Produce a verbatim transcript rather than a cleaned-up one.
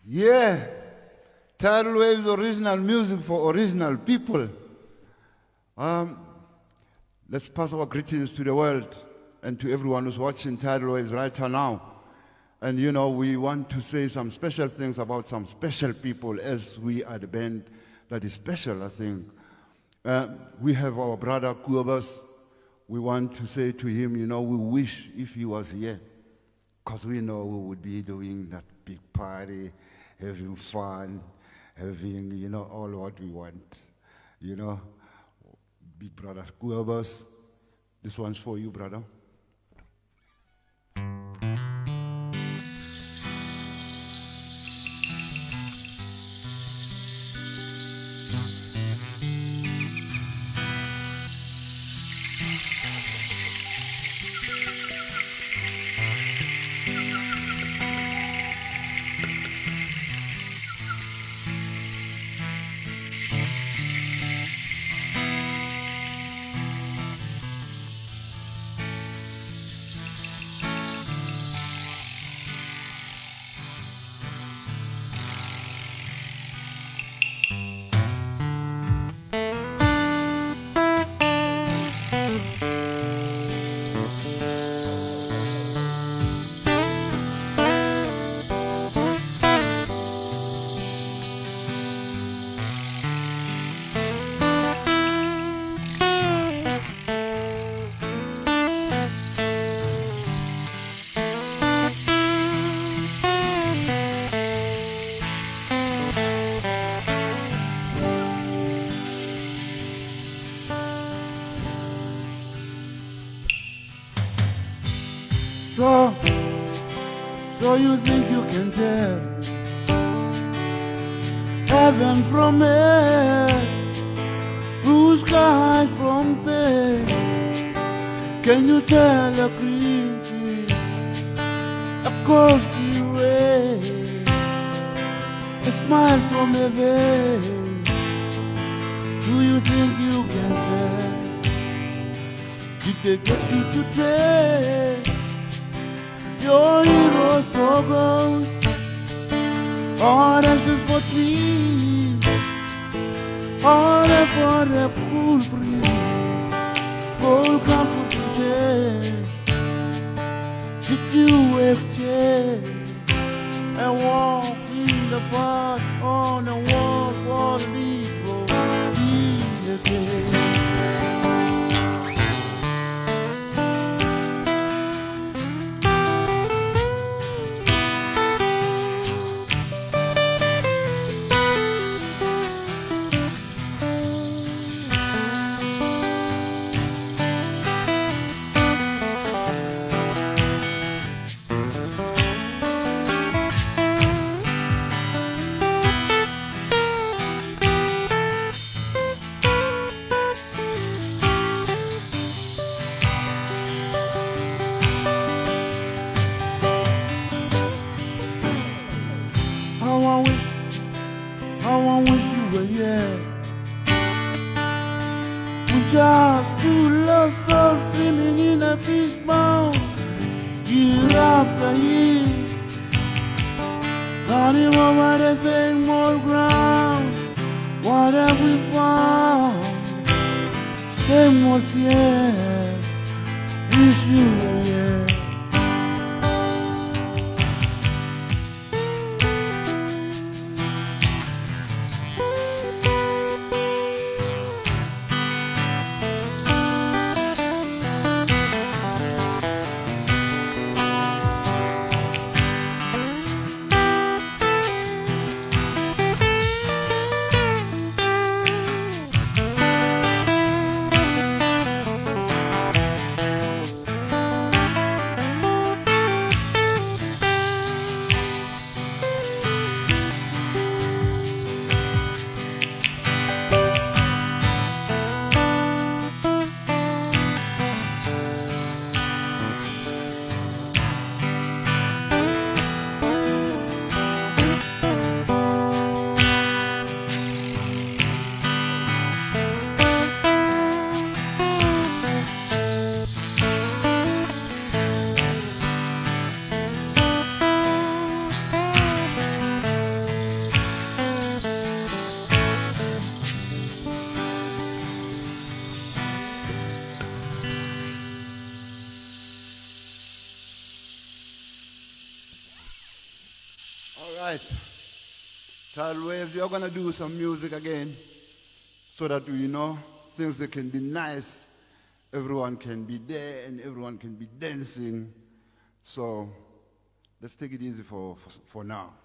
Yeah, Tidal Waves original music for original people. Um, let's pass our greetings to the world and to everyone who's watching Tidal Waves right now. And you know, we want to say some special things about some special people, as we are the band that is special, I think. Uh, we have our brother Kuobas. We want to say to him, you know, we wish if he was here, because we know we would be doing that big party, having fun, having, you know, all what we want. You know, big brother Kuobas, this one's for you, brother. So, so you think you can tell heaven from earth, blue skies from there? Can you tell a creepy across the way, a smile from a veil? Do you think you can tell? Did they get you to tell your heroes for ghosts, oranges for trees, orange for the cool breeze, gold come to the chest? Did you exchange and walk in the park on the wall for the Negro again? Just to love souls swimming in a fishbowl, year after year, running over the same old ground. What have we found? Same old fears, wish you were here. right. Tidal Waves, you're going to do some music again so that we know things that can be nice. Everyone can be there and everyone can be dancing. So let's take it easy for, for, for now.